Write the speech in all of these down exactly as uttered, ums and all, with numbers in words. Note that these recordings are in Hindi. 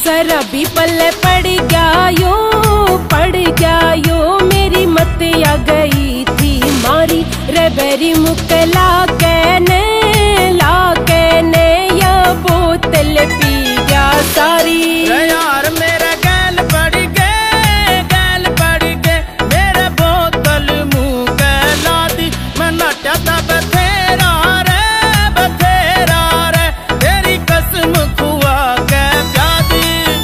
शराबी पल्ले पड़ गया यो, पड़ गया यो, मेरी मत आ गई थी मारी रे बेरी मुकला कहने ला कहने या बोतल पी गया सारी। यार मेरा गैल पड़ गए, गैल पड़ गए, मेरे बोतल मुँह कहला दी, मैं नटा था बथेरा रे बथेरा रे, तेरी कसम खुआ के प्यादी।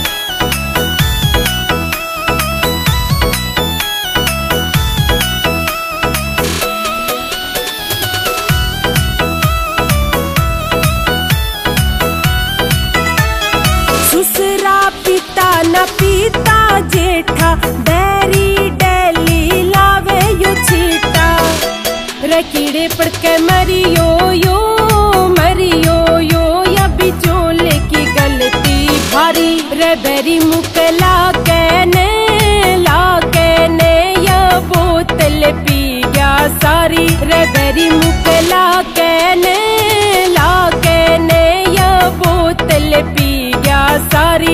सुसरा पीता न पीता जेठा, बैरी डेली लावे यो छीटा रे कीड़े पड़ के मरियो यो, मरियो यो, या बिचोले की गलती भारी रे बेरी मुकला कहने ला कहने या बोतल पी गया सारी रे बेरी मुकला कहने ला कहने या बोतल पी गया सारी।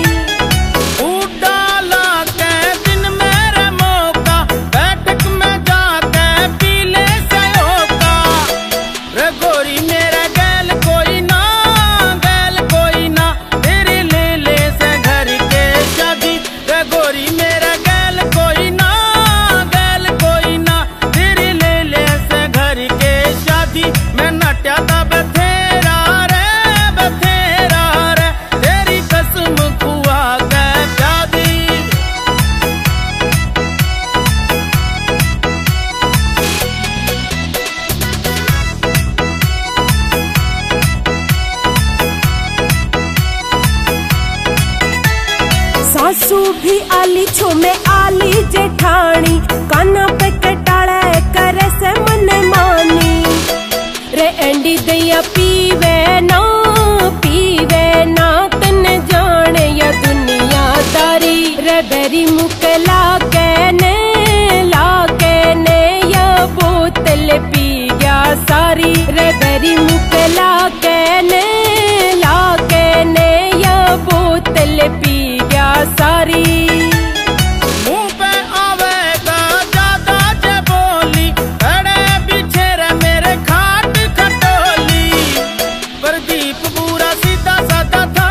उड़ाला के दिन मेरे मौका, बैठक में जाके पी ले सयोका रे गोरी मेरा गैल कोई ना, गैल कोई ना, तेरे ले ले से घर के शादी रे गोरी मेरा गैल कोई ना, गैल कोई ना, तेरे ले ले से घर के शादी। मैं नट्या था बथेरा रे बथेरा रे, तेरी कसम खुआ के प्यादी। सासू भी आली छो में आली जेठानी, काना पे कटाड़ा करे से मन मानी रे एंडी दैया पीवे ना, पीवे ना, तन जाने या दुनियादारी रे बेरी मुकला कहने ला कहने या बोतल पी गया सारी रे बेरी मुकला कहने ला कहने या बोतल पी गया सारी। मुँह पे आवेगा ज्यादा जे बोली, खड़े पीछे रे मेरे खाट खटोली, प्रदीप पूरा सीधा साधा था